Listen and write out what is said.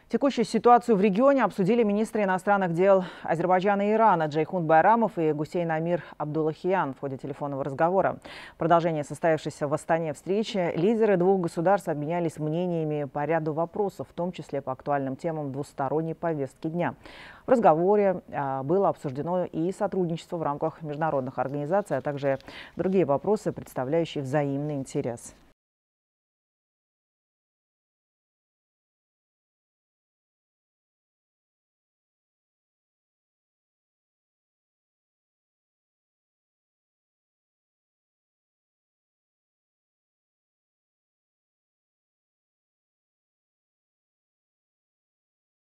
Текущую ситуацию в регионе обсудили министры иностранных дел Азербайджана и Ирана Джейхун Байрамов и Гусейн Амир Абдуллахиян в ходе телефонного разговора. В продолжение состоявшейся в Астане встречи лидеры двух государств обменялись мнениями по ряду вопросов, в том числе по актуальным темам двусторонней повестки дня. В разговоре было обсуждено и сотрудничество в рамках международных организаций, а также другие вопросы, представляющие взаимный интерес.